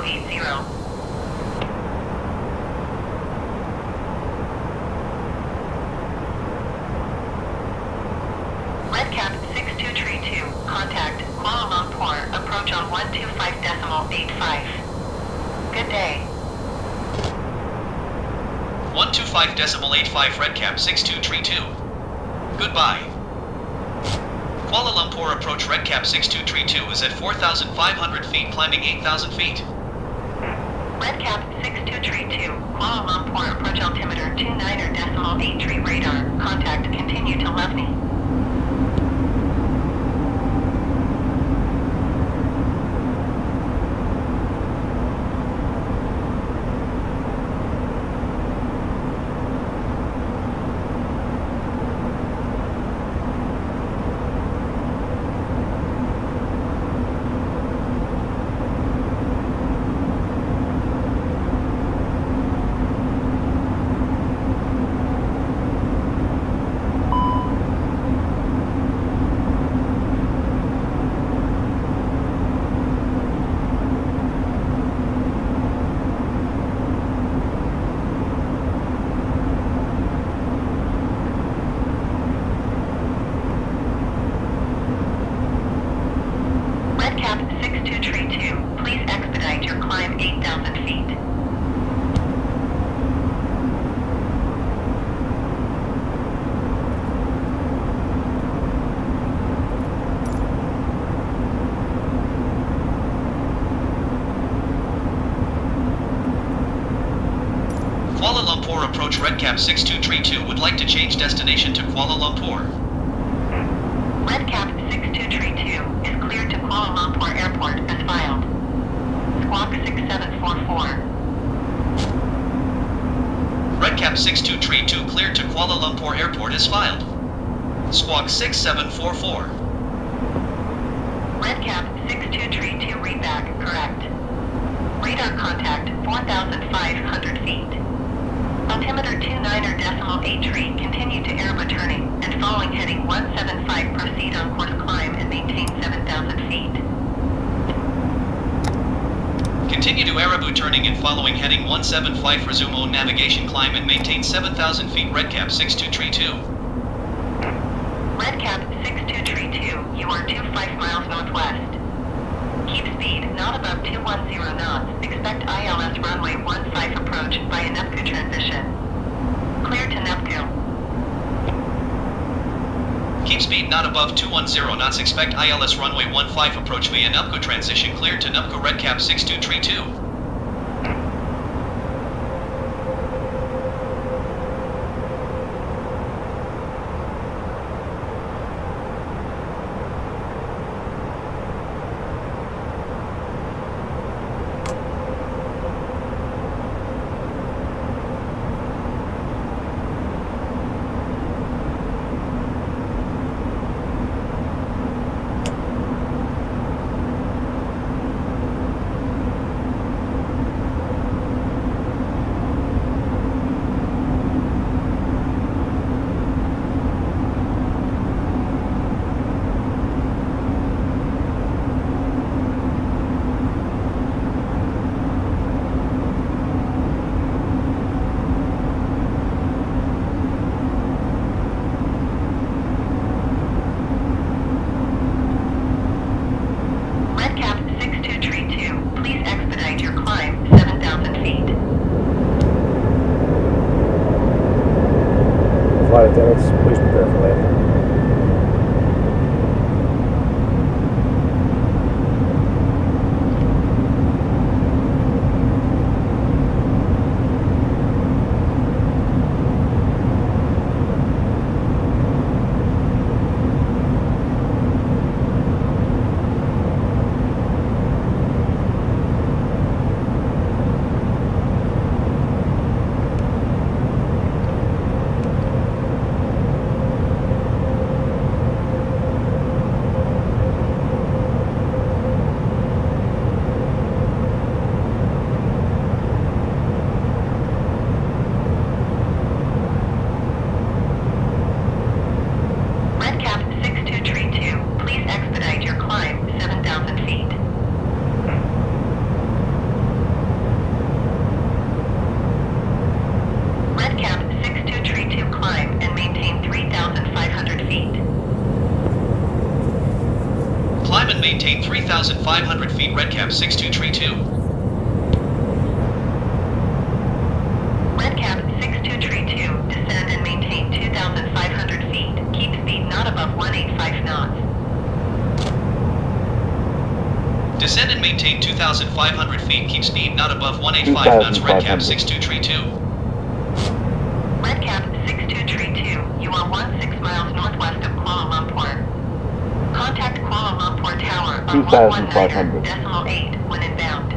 Redcap 6232, contact Kuala Lumpur, approach on 125.85. Good day. 125.85 Redcap 6232. Goodbye. Kuala Lumpur approach Redcap 6232 is at 4,500 feet, climbing 8,000 feet. Redcap 6232, Kuala Lumpur approach altimeter 29.83 radar, contact continue to Lovni. Redcap 6232, please expedite your climb 8,000 feet. Kuala Lumpur approach Redcap 6232 would like to change destination to Kuala Lumpur. Redcap 6232 is cleared to Kuala Lumpur Airport as filed. Squawk 6744. Redcap 6232 cleared to Kuala Lumpur Airport is filed. Squawk 6744. Redcap 6232 readback correct. Radar contact 4,500 feet. Altimeter 29.83 continue to air returning and following heading 175 proceed on course climb and maintain 7,000 feet. Continue to Arabu turning and following heading 175 resume on navigation climb and maintain 7,000 feet Redcap 6232. Redcap 6232, you are 25 miles northwest. Keep speed not above 210 knots. Expect ILS runway 15 approach by a Nepku transition. Clear to Nepku. Keep speed not above 210 knots. Expect ILS runway 15 approach via Nepku transition. Cleared to Nepku Redcap 6232. Flight attendants, please prepare for landing. 2,500 feet, redcap 6232. Redcap 6232, descend and maintain 2,500 feet. Keep speed not above 185 knots. Descend and maintain 2,500 feet, keep speed not above 185 knots, redcap 6232. Redcap 6232, you are 16 miles northwest of Kuala Lumpur. Contact Kuala Lumpur Tower on 119.8 when inbound.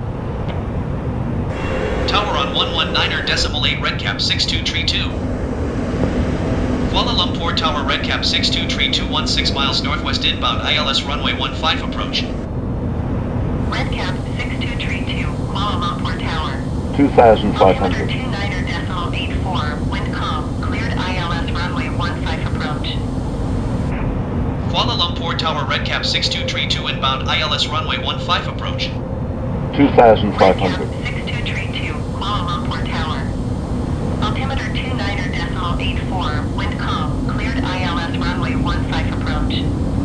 Tower on 119.8, redcap 6232. Kuala Lumpur Tower, redcap 6232, 16 miles northwest inbound, ILS runway 15 approach. Redcap 6232, Kuala Lumpur Tower. 2,500. 29.84, wind calm, cleared ILS runway 15 approach. Kuala Lumpur Tower, redcap 6232 inbound, ILS runway 15 approach. 2,500. Redcap 6232, Kuala Lumpur Tower. Altimeter 29.84, wind calm, cleared ILS runway 15 approach.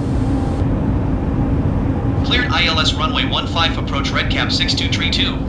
Cleared ILS runway 15 approach, redcap 6232.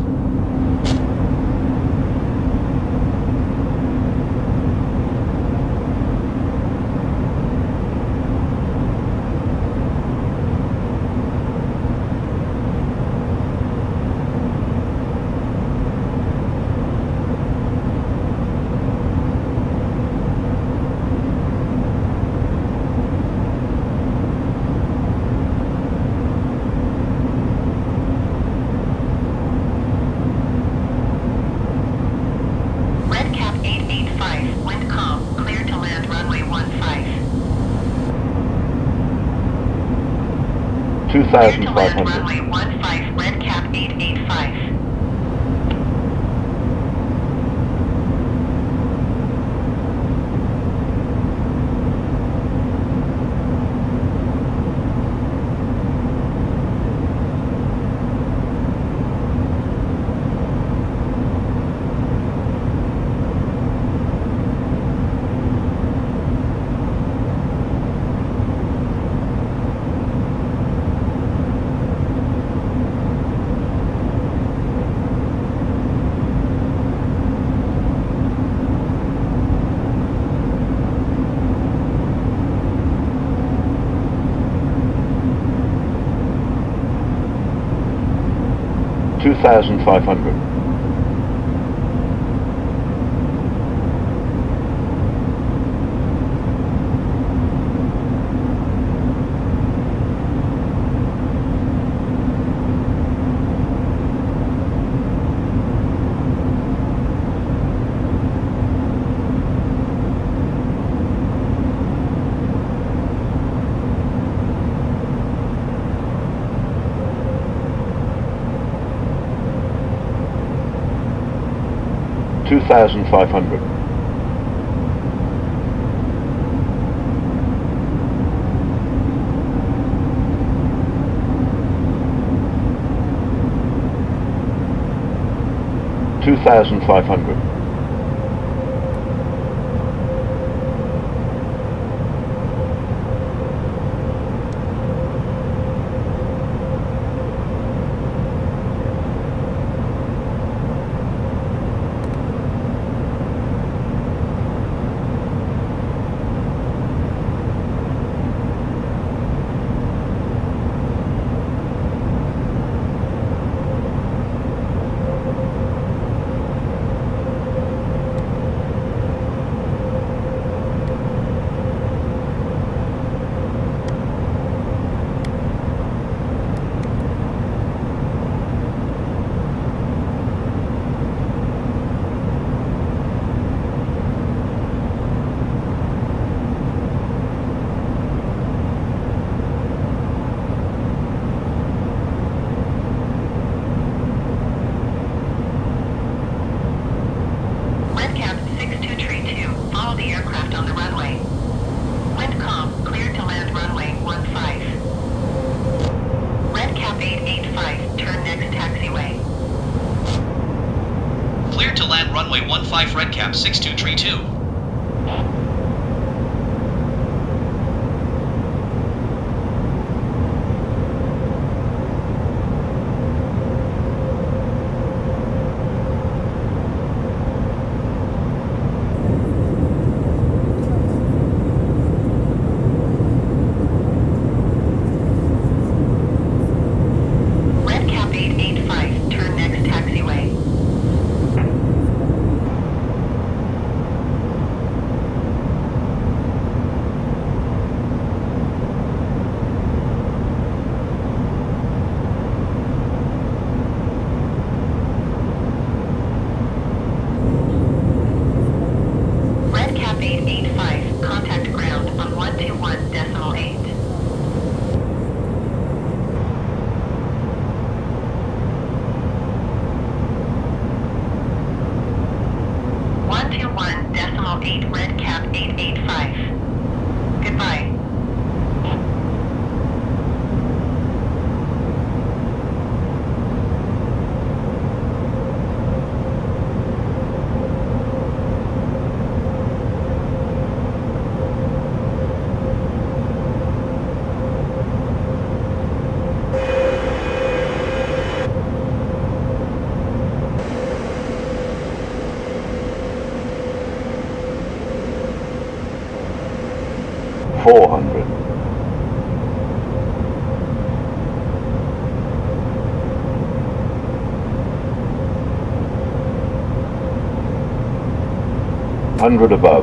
2,500. Runway 15, redcap 885. $2,500. 2,500. 2,500. 15 redcap 6232. 8 Red Cap 885. Goodbye. Hundred above.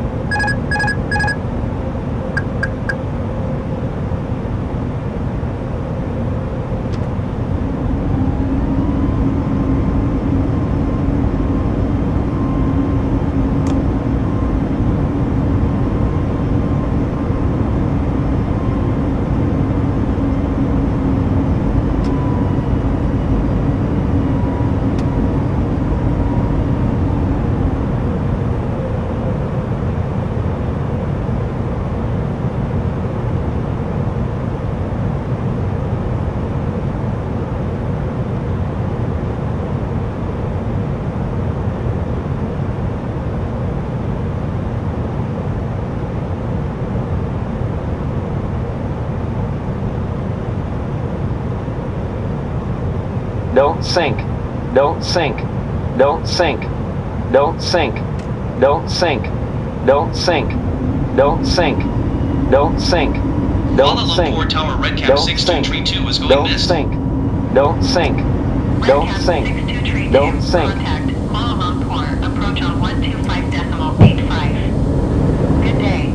Don't sink. Don't sink. Don't sink. Don't sink. Don't sink. Don't sink. Don't sink. Don't sink. Don't Kuala sink. Lumpur Tower Red Cap Don't 6232 is going Don't missed. sink. Don't sink. Don't Red Cap sink. 6232, Don't sink. Contact Kuala Lumpur. Approach on 125.85. Good day.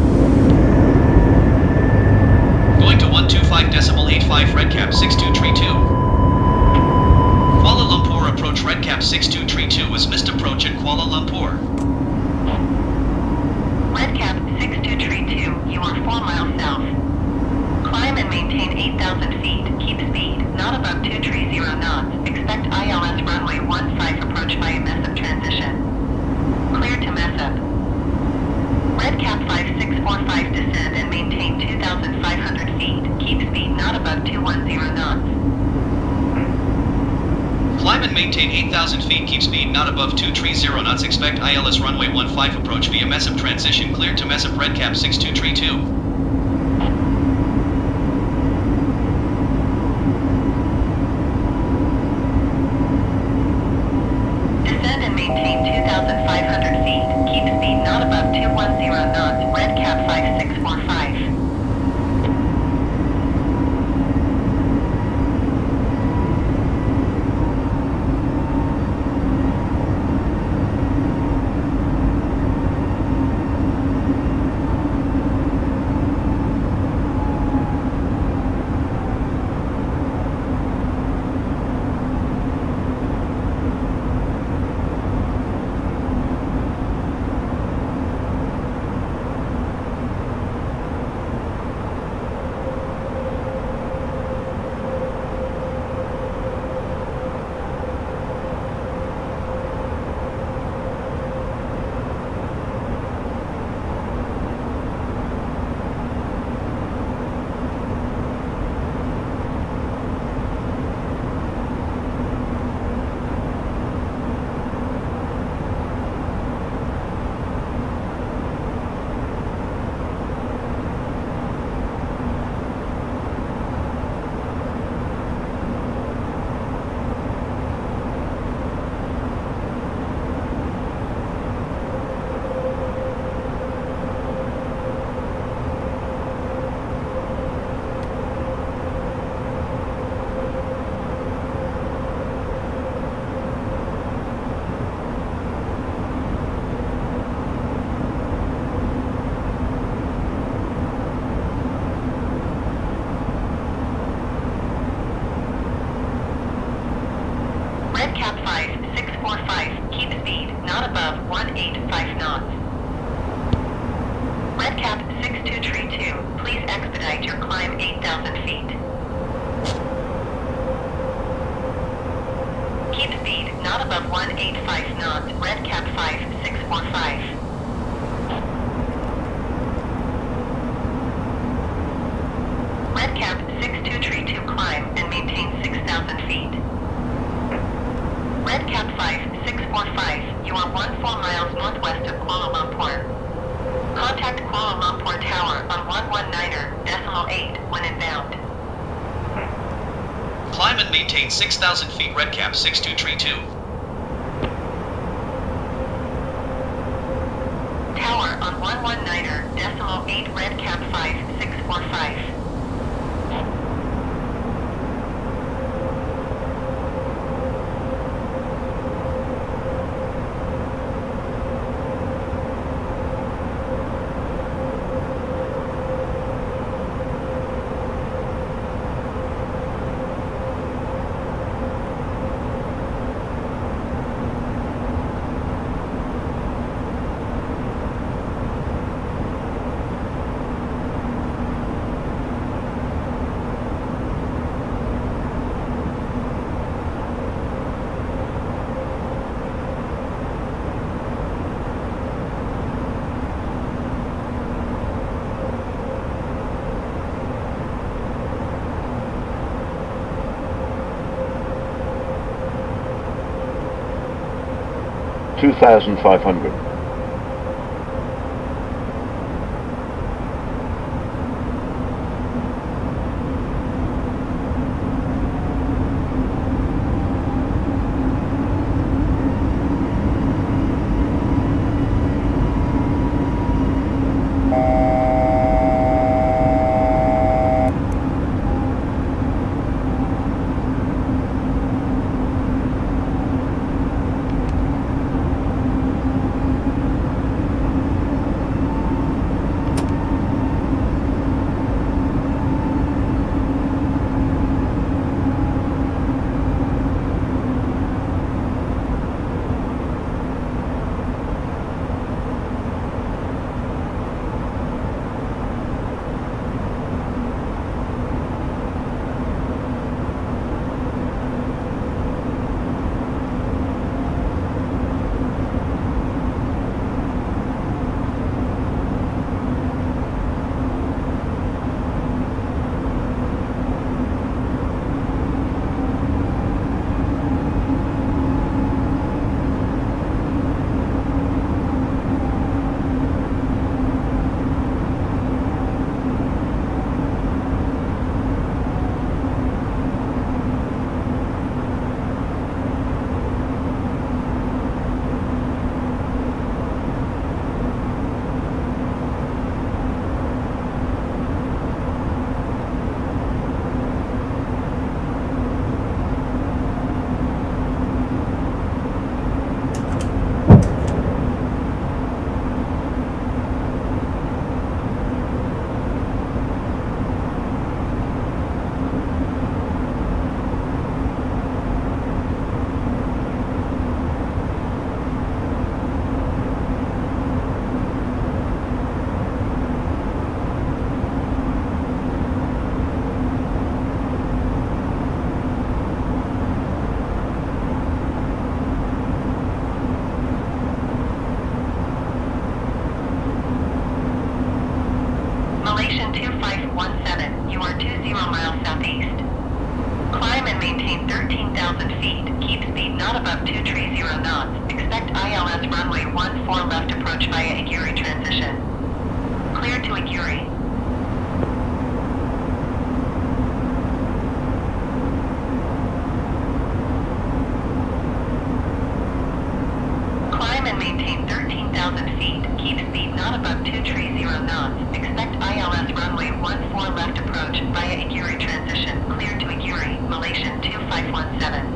Going to 125.85 Red Cap 6232. Kuala Lumpur approach Red Cap 6232 was missed approach at Kuala Lumpur. Red Cap 6232, you are 4 miles south. Climb and maintain 8,000 feet. Keep speed, not above 230 knots. Expect ILS runway 15 approach via Messop transition. Clear to Messop. Red Cap 5645 descend and maintain 2,500 feet. Keep speed, not above 210 knots. Climb and maintain 8,000 feet. Keep speed not above 230 knots. Expect ILS runway 15 approach via Messop transition. Clear to Messop Red Cap 6232. Descend and maintain 2,500 feet. Keep speed not above 210 knots. Red Cap 5645. Red Cap 5645, keep speed, not above 185 knots. Red Cap 6232, please expedite your climb 8,000 feet. Keep speed, not above 185 knots, Red Cap 5645. Redcap 5645, you are 14 miles northwest of Kuala Lumpur. Contact Kuala Lumpur Tower on 119.8 when inbound. Climb and maintain 6,000 feet Redcap 6232. Tower on 119.8 Redcap 5645. $2,500. Malaysian 2517, you are 20 miles southeast. Climb and maintain 13,000 feet. Keep speed not above 230 knots. Expect ILS runway 14 left approach via Aguri transition. Clear to Aguri. Climb and maintain 13,000 feet. Keep speed not above 230 knots. Expect ILS runway 14 left approach via Aguri transition. Clear to Aguri, Malaysian 2517.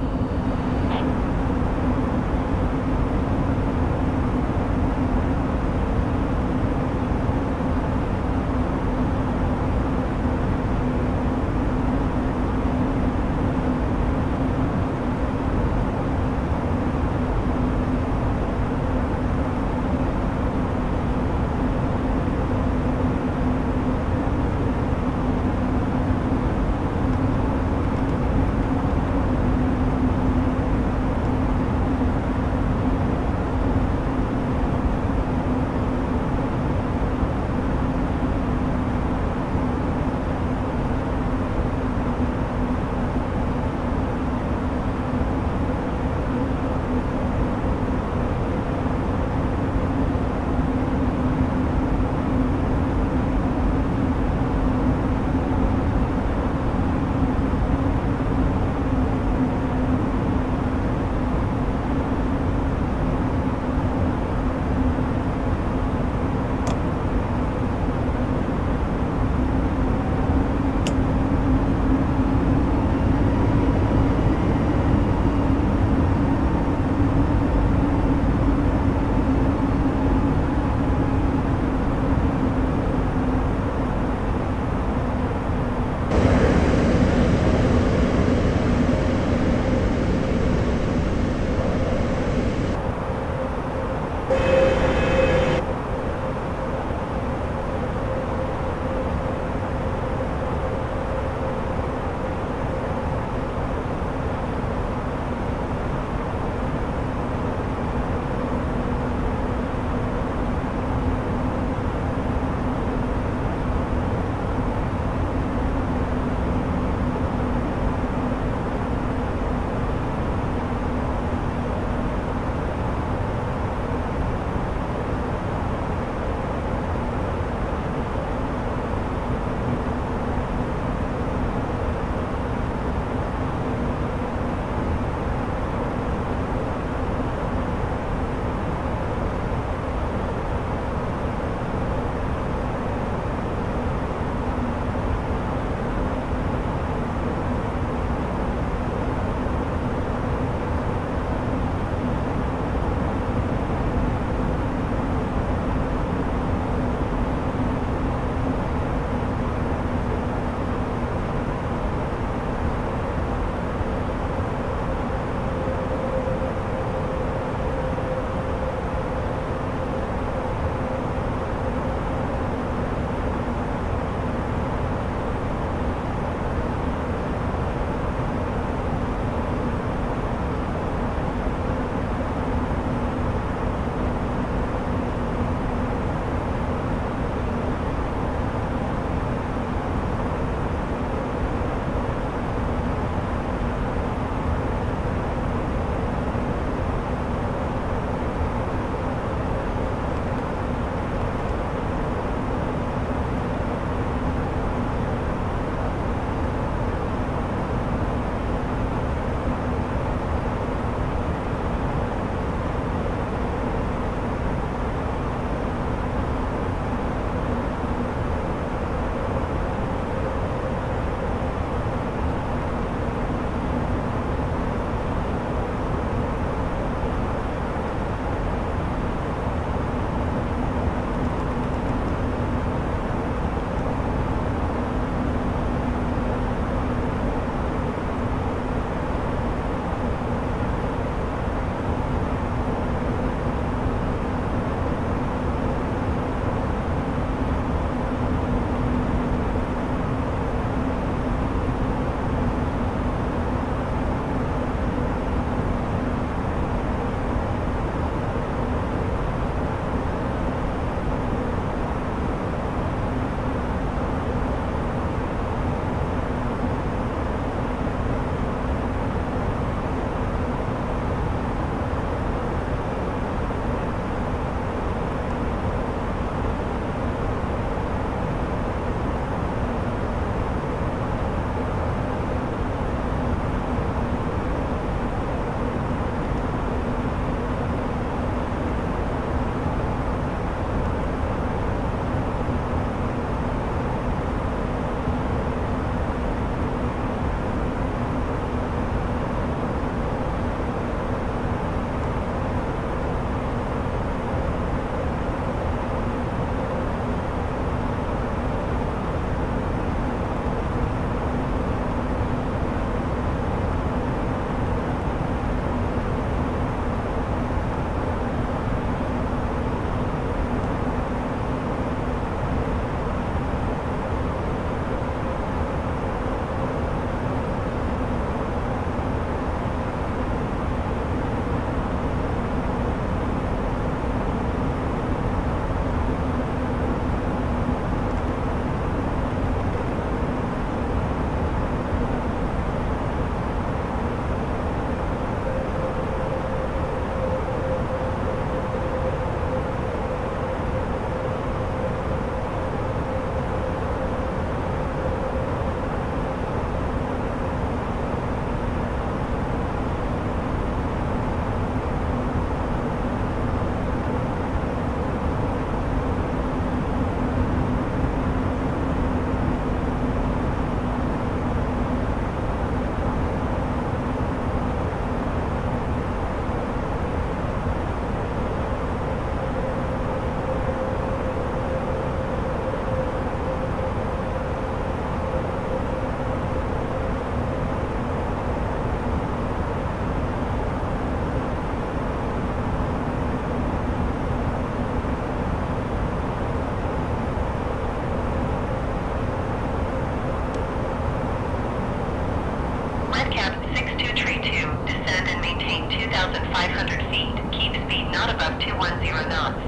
4,500 feet. Keep speed not above 210 knots.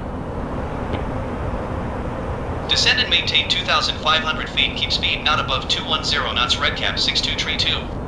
Descend and maintain 2,500 feet. Keep speed not above 210 knots. Redcap 6232.